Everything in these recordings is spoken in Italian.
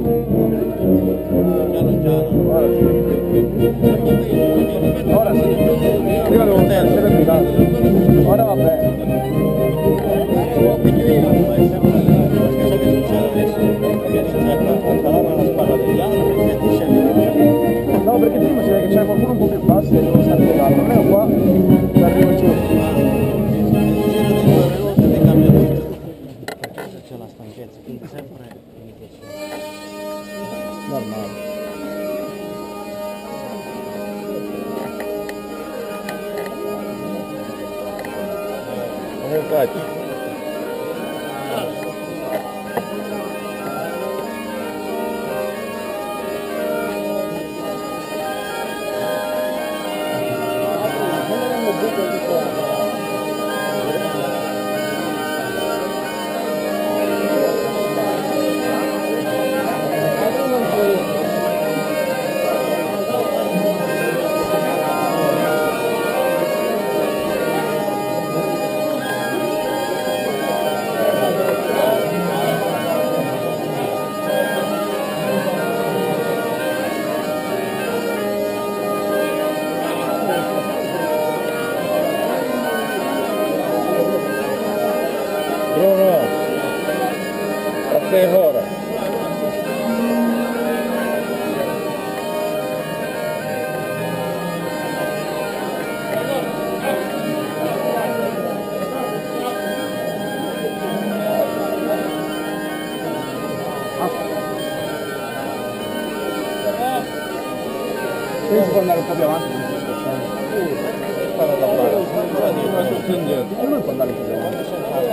Ora sì. Prima devo essere guidato. Ora va bene. No, perché prima si vede che c'è qualcuno un po' più basso e devo stare guidato. Almeno qua ci arrivo giù. C'è la stanchezza, quindi sempre Normale. Come faccio? Bruno, a te ora. Si può andare un po' più avanti. Spara da fare. Lui può andare un po' più avanti.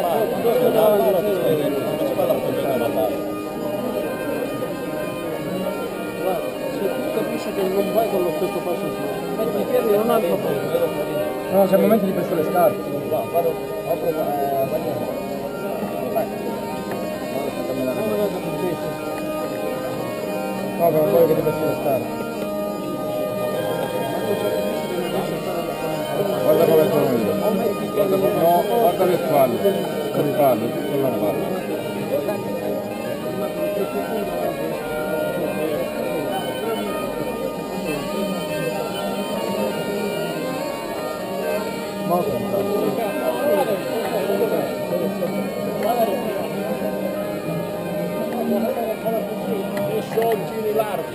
se tu capisci che non vai con lo stesso passo su, metti i piedi in un altro posto. No, c'è il momento di prestare le scarpe. No, che non voglio che ti presti le scarpe. Guarda come sono io. No, guarda le spalle. Non mi parlo, tutto la palla. Giri largo.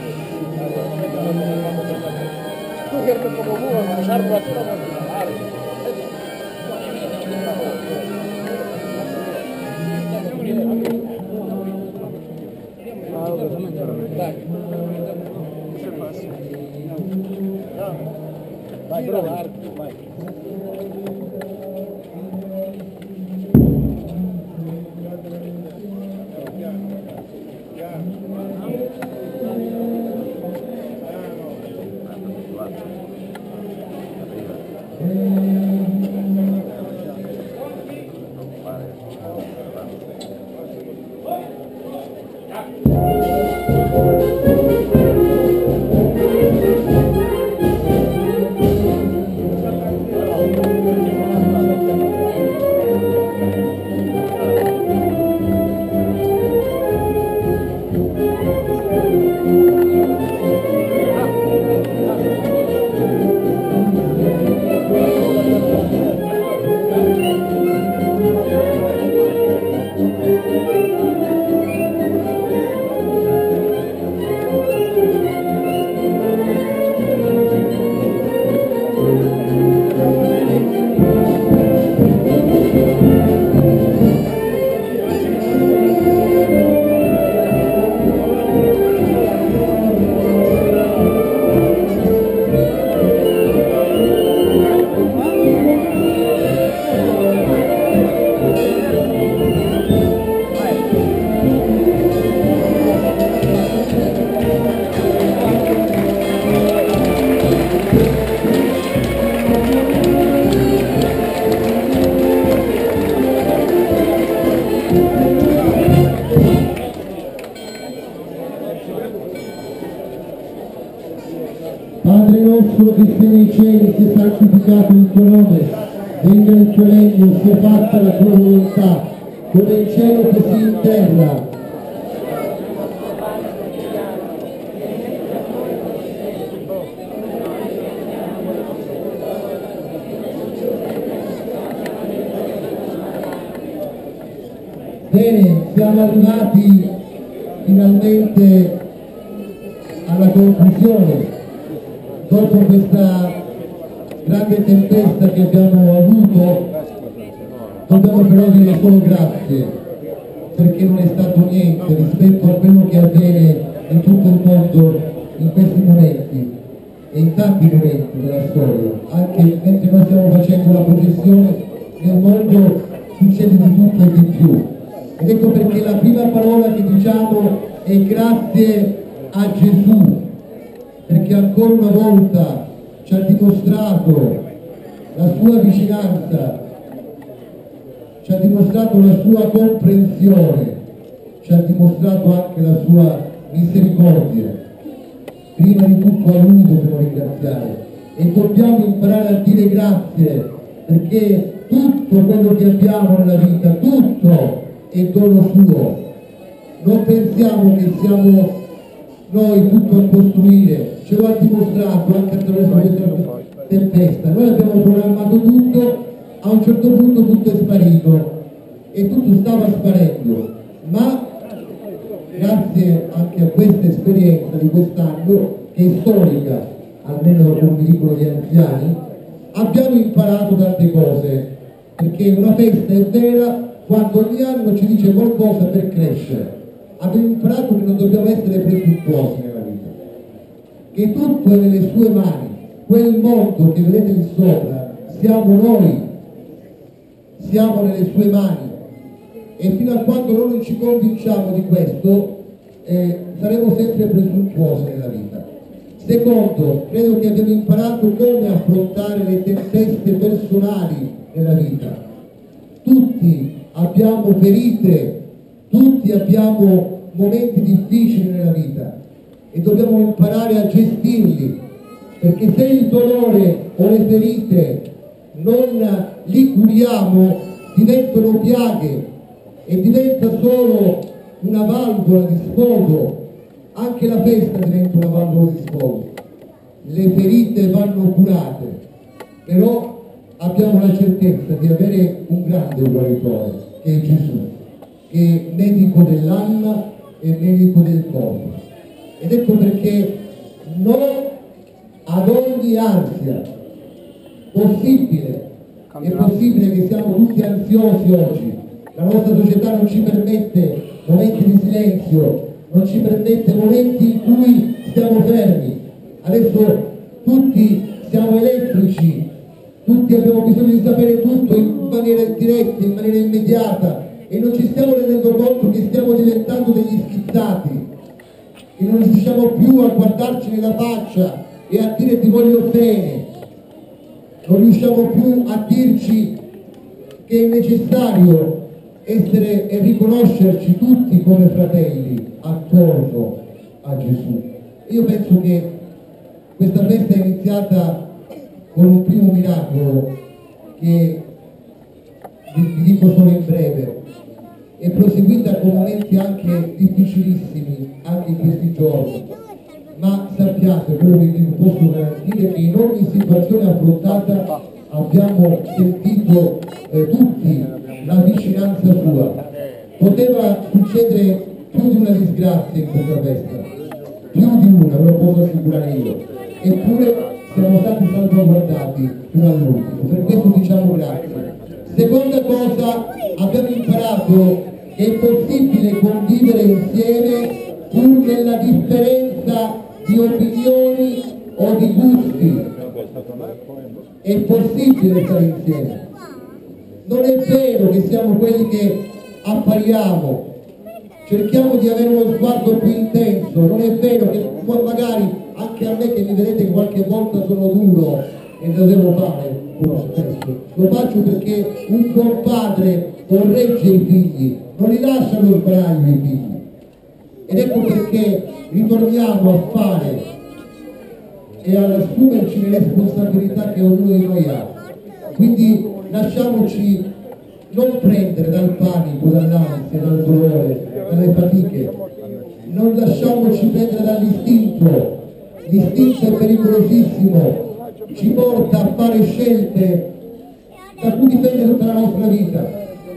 Tu che come vuoi, ma sarà tutta largo. Vai, largo, vai. Padre nostro che sei nei cieli, sia santificato il tuo nome, venga il tuo regno, sia fatta la tua volontà, come in cielo così in terra. Bene, siamo arrivati finalmente alla conclusione. Dopo questa grande tempesta che abbiamo avuto, dobbiamo però dire solo grazie, perché non è stato niente rispetto a quello che avviene in tutto il mondo in questi momenti e in tanti momenti della storia. Anche mentre noi stiamo facendo la processione, nel mondo succede di tutto e di più. Ed ecco perché la prima parola che diciamo è grazie a Gesù, perché ancora una volta ci ha dimostrato la sua vicinanza, ci ha dimostrato la sua comprensione, ci ha dimostrato anche la sua misericordia. Prima di tutto a Lui dobbiamo ringraziare e dobbiamo imparare a dire grazie, perché tutto quello che abbiamo nella vita, tutto è dono suo. Non pensiamo che siamo noi tutto a costruire, ce lo ha dimostrato anche attraverso questa tempesta. Noi abbiamo programmato tutto, a un certo punto tutto è sparito e tutto stava sparendo, ma grazie anche a questa esperienza di quest'anno, che è storica, almeno per un dicono di anziani, abbiamo imparato tante cose, perché una festa è vera quando ogni anno ci dice qualcosa per crescere. Abbiamo imparato che non dobbiamo essere presuntuosi nella vita, che tutto è nelle sue mani. Quel mondo che vedete lì sopra siamo noi, siamo nelle sue mani, e fino a quando noi non ci convinciamo di questo saremo sempre presuntuosi nella vita. Secondo, credo che abbiamo imparato come affrontare le tempeste personali nella vita. Tutti abbiamo ferite, tutti abbiamo momenti difficili nella vita e dobbiamo imparare a gestirli, perché se il dolore o le ferite non li curiamo, diventano piaghe e diventa solo una valvola di sfogo. Anche la festa diventa una valvola di sfogo. Le ferite vanno curate, però abbiamo la certezza di avere un grande guaritore, che è Gesù, che è medico dell'anima e medico del corpo. Ed ecco perché no ad ogni ansia possibile. È possibile che siamo tutti ansiosi oggi. La nostra società non ci permette momenti di silenzio, non ci permette momenti in cui stiamo fermi. Adesso tutti siamo elettrici, tutti abbiamo bisogno di sapere tutto in maniera diretta, in maniera immediata, e non ci stiamo rendendo conto che stiamo diventando degli schizzati, che non riusciamo più a guardarci nella faccia e a dire ti voglio bene, non riusciamo più a dirci che è necessario essere e riconoscerci tutti come fratelli attorno a Gesù. Io penso che questa festa è iniziata con un primo miracolo che vi dico solo in breve, è proseguita con momenti anche difficilissimi anche in questi giorni, ma sappiate, quello che vi posso garantire, che in ogni situazione affrontata abbiamo sentito tutti la vicinanza sua. Poteva succedere più di una disgrazia in questa festa, più di una, ve lo posso assicurare io, eppure siamo stati salvaguardati fino all'ultimo, per questo diciamo grazie. Seconda cosa, abbiamo imparato che è possibile convivere insieme pur nella differenza di opinioni o di gusti. È possibile stare insieme. Non è vero che siamo quelli che appariamo, cerchiamo di avere uno sguardo più intenso. Non è vero che magari anche a me, che mi vedete che qualche volta sono duro e lo devo fare, lo faccio perché un buon padre corregge i figli, non li lascia allo sbaraglio i figli. Ed ecco perché ritorniamo a fare e ad assumerci le responsabilità che ognuno di noi ha. Quindi lasciamoci non prendere dal panico, dall'ansia, dal dolore, dalle fatiche, non lasciamoci prendere dall'istinto. L'istinto è pericolosissimo, ci porta a fare scelte da cui dipende tutta la nostra vita.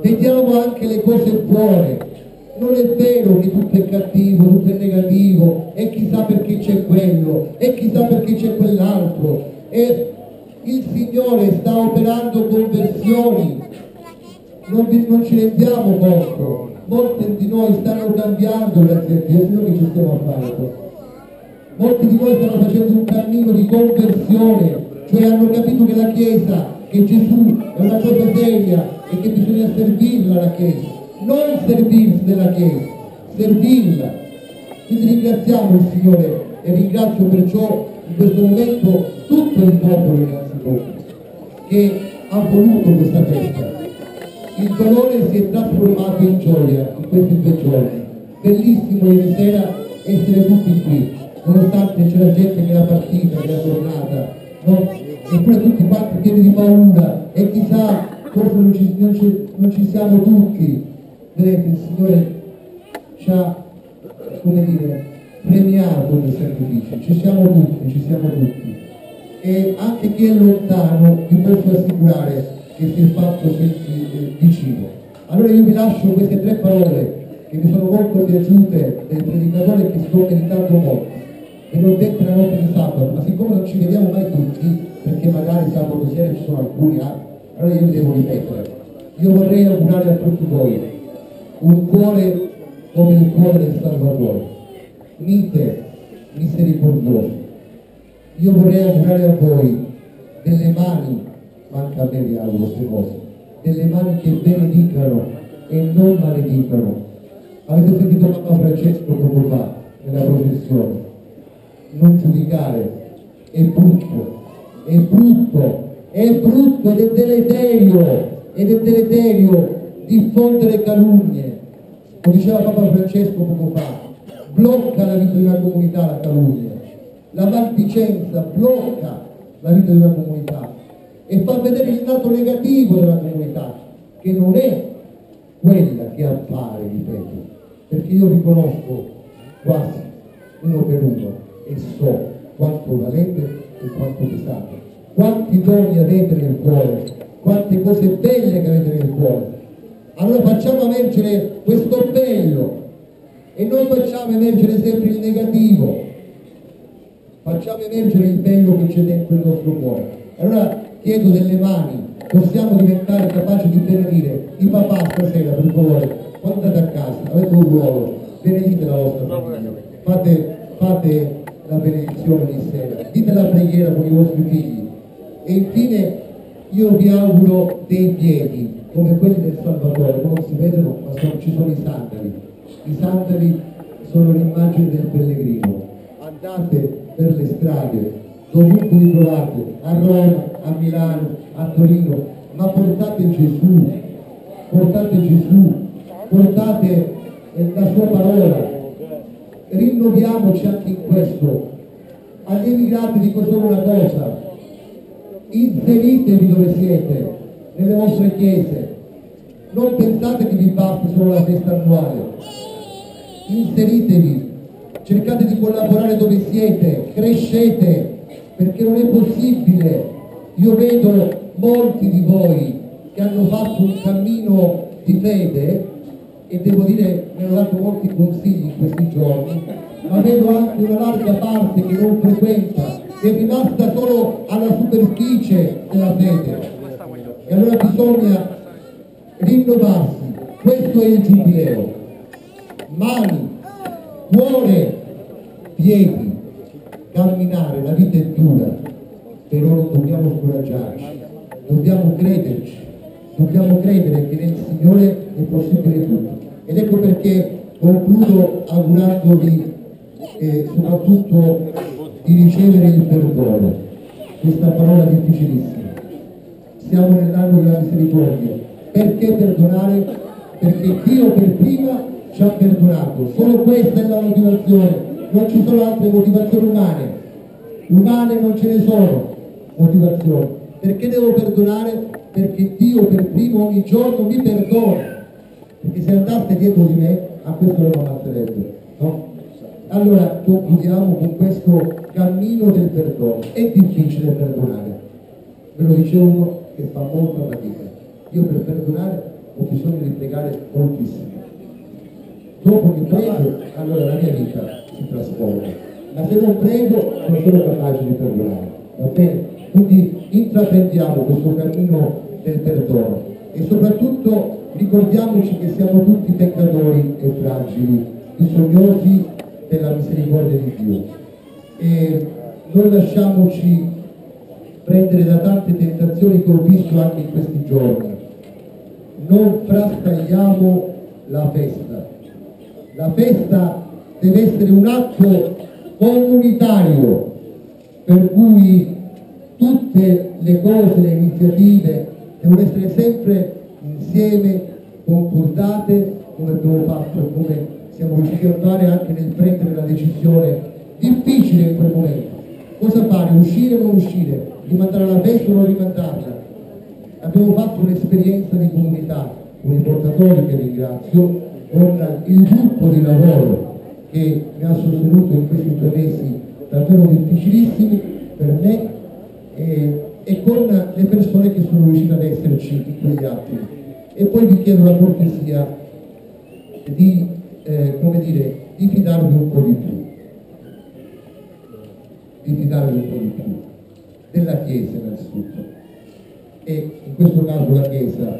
vediamo anche le cose buone. Non è vero che tutto è cattivo, tutto è negativo, e chissà perché c'è quello, e chissà perché c'è quell'altro, e il Signore sta operando conversioni, non ci rendiamo conto. Molti di noi stanno cambiando, grazie a Dio, se no che ci stiamo a fare qua. Molti di voi stanno facendo un cammino di conversione, cioè hanno capito che la Chiesa, che Gesù è una cosa seria e che bisogna servirla la Chiesa, non servirsi della Chiesa, servirla. Quindi ringraziamo il Signore e ringrazio perciò in questo momento tutto il popolo innanzitutto che ha voluto questa festa. Il dolore si è trasformato in gioia in questi 2 giorni. Bellissimo ieri sera essere tutti qui, nonostante c'era gente che era partita, che era tornata, no? Eppure tutti quanti pieni di paura, e chissà, forse non ci siamo tutti. Vedete, il Signore ci ha, come dire, premiato il sacrificio, ci siamo tutti. E anche chi è lontano vi posso assicurare che si è fatto vicino. Allora io vi lascio queste 3 parole che mi sono molto piaciute del predicatore, che sto meditando molto, e l'ho detto la notte di sabato, ma siccome non ci vediamo mai tutti, perché magari sabato sera ci sono alcuni altri, allora io devo ripetere. Io vorrei augurare a tutti voi un cuore come il cuore del Salvatore, mite, misericordioso. Io vorrei augurare a voi delle mani, manca a me vi auguro queste cose, delle mani che benedicano e non maledicano. Avete sentito Papa Francesco poco fa nella processione? Non giudicare, è brutto ed è deleterio diffondere calunnie. Come diceva Papa Francesco poco fa, blocca la vita di una comunità la calunnia, la maldicenza blocca la vita di una comunità e fa vedere il lato negativo della comunità, che non è quella che appare, ripeto, perché io vi conosco quasi uno per uno e so quanto valete e quanto pesate, quanti doni avete nel cuore, quante cose belle che avete nel cuore. Allora facciamo emergere questo bello e non facciamo emergere sempre il negativo, facciamo emergere il bello che c'è dentro il nostro cuore. Allora chiedo delle mani, possiamo diventare capaci di benedire i papà stasera, per favore, quando andate a casa, avete un ruolo, benedite la vostra famiglia, fate la benedizione di sera, dite la preghiera con i vostri figli. E infine io vi auguro dei piedi come quelli del Salvatore, non si vedono ma ci sono i sandali. I sandali sono l'immagine del pellegrino. Andate per le strade, dovunque vi trovate, a Roma, a Milano, a Torino, ma portate Gesù, portate la sua parola. Rinnoviamoci anche in questo. Agli emigrati dico solo una cosa: inseritevi dove siete, nelle vostre chiese, non pensate che vi basti solo la festa annuale, inseritevi, cercate di collaborare dove siete, crescete, perché non è possibile. Io vedo molti di voi che hanno fatto un cammino di fede e devo dire, mi hanno dato molti consigli in questi giorni, ma vedo anche una larga parte che non frequenta, che è rimasta solo alla superficie della fede. E allora bisogna rinnovarsi, questo è il giubileo. Mani, cuore, piedi, camminare, la vita è dura, però non dobbiamo scoraggiarci, dobbiamo crederci, dobbiamo credere che nel Signore è possibile tutto. Ed ecco perché concludo augurandovi soprattutto di ricevere il perdono, questa parola difficilissima. Siamo nell'anno della misericordia. Perché perdonare? Perché Dio per prima ci ha perdonato. Solo questa è la motivazione, non ci sono altre motivazioni umane non ce ne sono motivazioni. Perché devo perdonare? Perché Dio per primo ogni giorno mi perdona, perché se andaste dietro di me a questo non ammazzerebbe, no? Allora concludiamo con questo cammino del perdono. È difficile perdonare, ve lo dice uno che fa molta fatica. Io per perdonare ho bisogno di pregare moltissimo. Dopo che prego, allora la mia vita si trasforma, ma se non prego non sono capace di perdonare, va bene? Quindi intraprendiamo questo cammino del perdono e soprattutto ricordiamoci che siamo tutti peccatori e fragili, bisognosi della misericordia di Dio, e non lasciamoci prendere da tante tentazioni che ho visto anche in questi giorni. Non frastagliamo la festa. La festa deve essere un atto comunitario, per cui tutte le cose, le iniziative devono essere sempre insieme, concordate, come abbiamo fatto, come siamo riusciti a fare anche nel prendere la decisione difficile in quel momento. Cosa fare? Uscire o non uscire? Rimandare la festa o non rimandarla? Abbiamo fatto un'esperienza di comunità con i portatori, che ringrazio, con il gruppo di lavoro che mi ha sostenuto in questi 2 mesi davvero difficilissimi per me, e con le persone che sono riuscite ad esserci in quegli attimi. E poi vi chiedo la cortesia di, di fidarvi un po' di più, della Chiesa innanzitutto, e in questo caso la Chiesa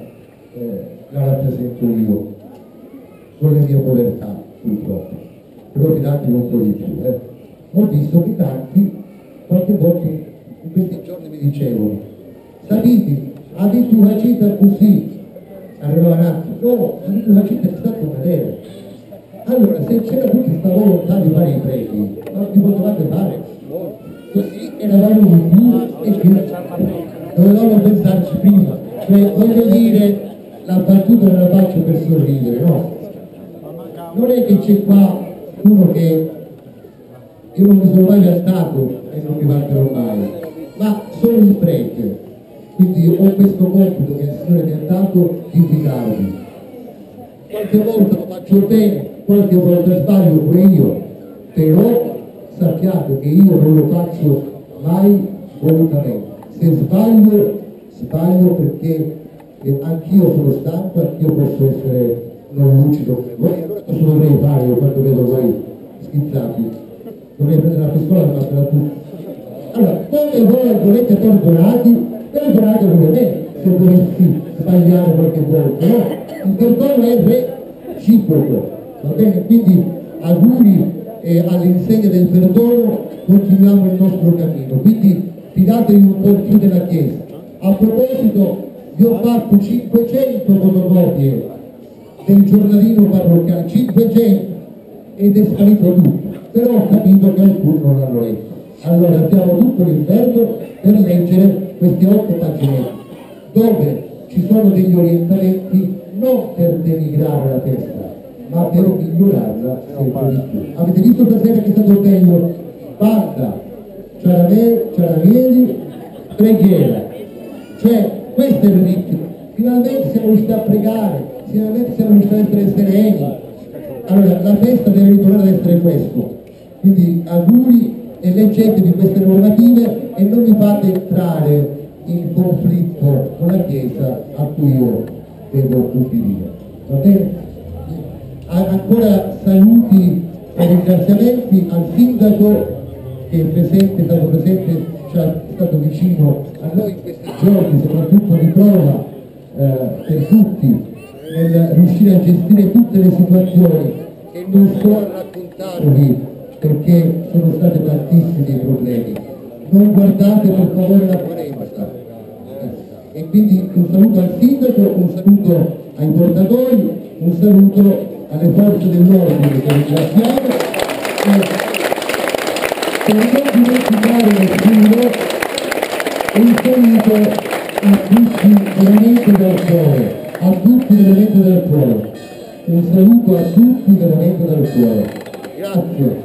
la rappresento io con le mie povertà, purtroppo, però fidatevi un po' di più. Ho visto che tanti qualche volta in questi giorni mi dicevano: Saviti, avete una cita così? Arrivava un attimo, no, avete una cita, è stata una vera. Allora, se c'era tutta questa volontà di fare i preti, ma li potevate fare? Così eravamo di più e più. Dovevamo pensarci prima. Cioè, voglio dire, la battuta non la faccio per sorridere, no? Non è che c'è qua uno che io non mi sono mai gastato e non mi vanterò mai, ma sono il prete, quindi ho questo compito che il Signore mi ha dato di fidarvi. Qualche volta lo faccio bene, qualche volta sbaglio pure io, però sappiate che io non lo faccio mai volutamente. Se sbaglio, sbaglio perché anch'io sono stanco, anch'io posso essere non lucido come voi. Allora cosa dovrei fare io quando vedo voi schizzati? Dovrei prendere la pistola e farla tutti. Allora, come voi volete perdonati, perdonate pure me se dovessi sbagliare qualche volta, no? Il perdono è reciproco, va bene? Quindi auguri all'insegna del perdono, continuiamo il nostro cammino, quindi fidatevi un po' più della Chiesa. A proposito, vi ho fatto 500 fotocopie del giornalino parrocchiale, 500, ed è sparito tutto, però ho capito che alcuni non l'hanno letto. Allora abbiamo tutto l'inverno per leggere queste 8 paginetti, dove ci sono degli orientamenti non per denigrare la festa, ma per migliorarla sempre di più. Avete visto stasera che è stato bello? Banda, ciarameli, preghiera, cioè questo è il ritmo. Finalmente siamo riusciti a pregare, finalmente siamo riusciti a essere sereni. Allora la festa deve ritornare ad essere questo, quindi auguri e leggetevi queste normative e non vi fate entrare in conflitto con la Chiesa a cui io devo ubbidire, va bene? Ancora saluti e ringraziamenti al sindaco che è presente, è stato presente, cioè è stato vicino a noi in questi giorni, soprattutto di prova per tutti, nel riuscire a gestire tutte le situazioni, e non sto a raccontarvi perché sono stati tantissimi i problemi. Non guardate per favore la polemica. E quindi un saluto al sindaco, un saluto ai portatori, un saluto alle forze dell'ordine che ringraziamo. Per non dimenticare nessuno, un saluto a tutti veramente dal cuore, a tutti veramente dal cuore. Un saluto a tutti veramente dal cuore. Grazie.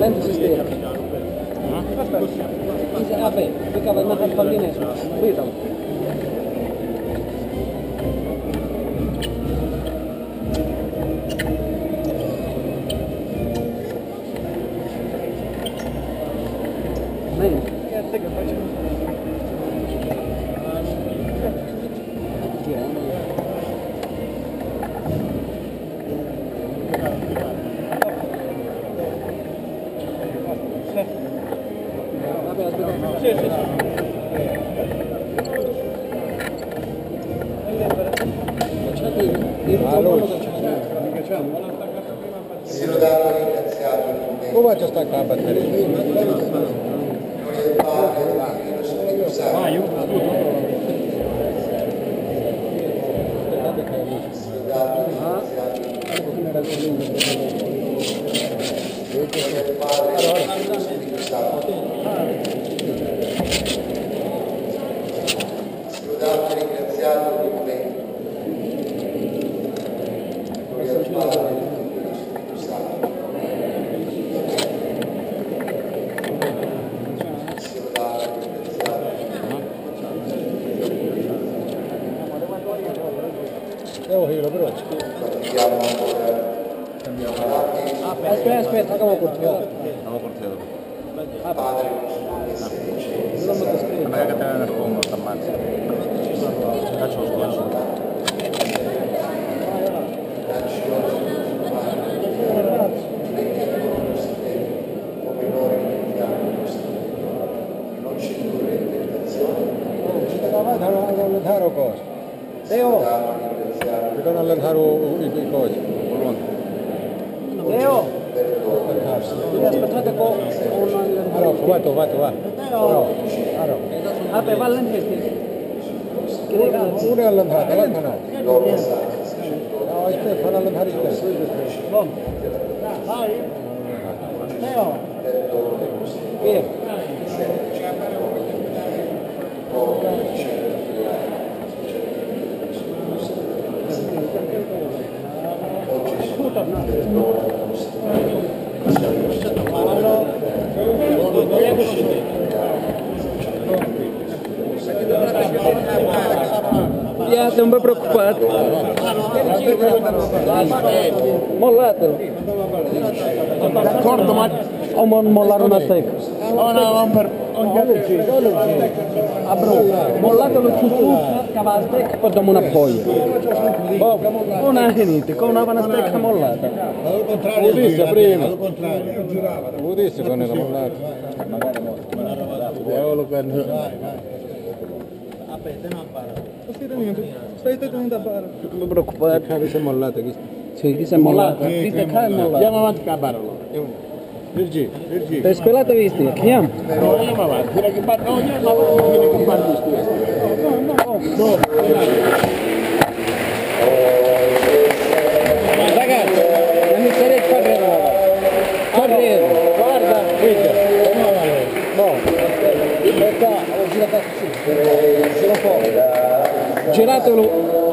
lente sistema. Vabbè, ficcava una palline su. Guidalo. Si lodato e ringraziato il momento. Come faccio a staccare la batteria? Gloria al Padre, al Figlio e allo Spirito Santo. Si lodato e ringraziato il momento. Gloria al Padre, al Figlio e allo Spirito Santo. Si lodato e ringraziato il momento. Gloria al Padre, al Figlio e allo Spirito Santo. Devo hilo però. Partiamo ancora. Aspetta, come portiamo? Stavo portato. Padre nostro che sei in cielo. Ma che te ne nascondo, sta ammazza. Faccio lo sguardo. Dacci oggi il nostro pane. Metti nel nostro tempo, come noi rimettiamo i nostri debitori. Non ci indurre in tentazione. Allentare cosa? Teo, Mi devono allentare i cosi. Teo, aspettate con Allora, va. Allora. Vabbè, va all'entesti. Uno è allentato, l'altro no. Gloria sacra, No, aspetta, fanno allentare il stesso. Bom. Vai. Teo. Via. Ya, non vi preoccupate. Mollatelo. D'accordo, ma o mollare una stecca. No, per... Mollatelo tutto, cava la stecca e poi diamo una foglia. Non anche niente, con una stecca mollata. Lo disse prima. Lo disse quando era mollato. Eccolo qua. Non mi preoccupare. Chi si è mollato? Sì, chi si è mollato? Chi si è mollato? Andiamo avanti a barolo. Virgi. Per spelate visti, chiamo. No, andiamo avanti. Fino a che barolo. No, andiamo avanti. Fino a che barolo. No. Ragazzi, inizierei a correre. Guarda, giratelo.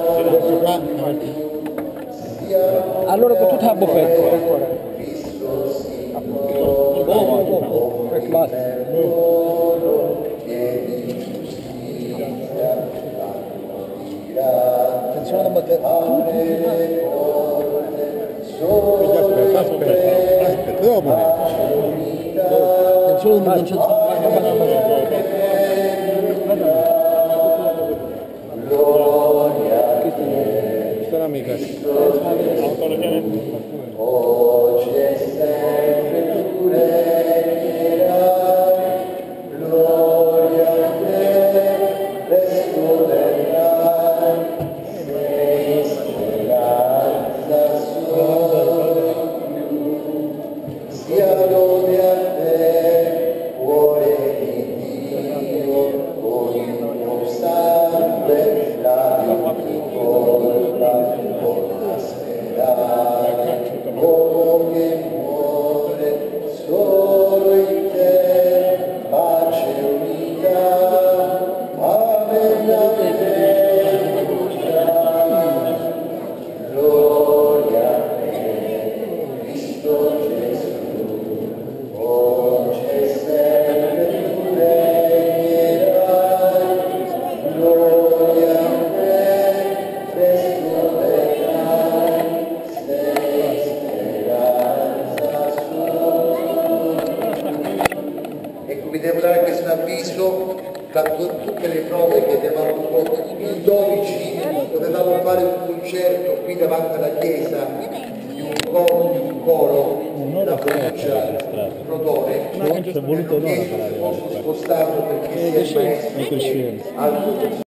Allora con tutta la buffetta. Basta. Attenzione alla batteria. Aspetta. Dopo. Questa è un'amica. Oggi e sempre tu regnerai, gloria a te, restorerai, sei speranza solo, sia lode a te, cuore di Dio, ogni costante, la di colpa, con la sperare, potevamo fare un concerto qui davanti alla chiesa di un coro da provincia Crotone, Ma non ci è voluto hanno chiesto se fosse spostato perché sia il maestro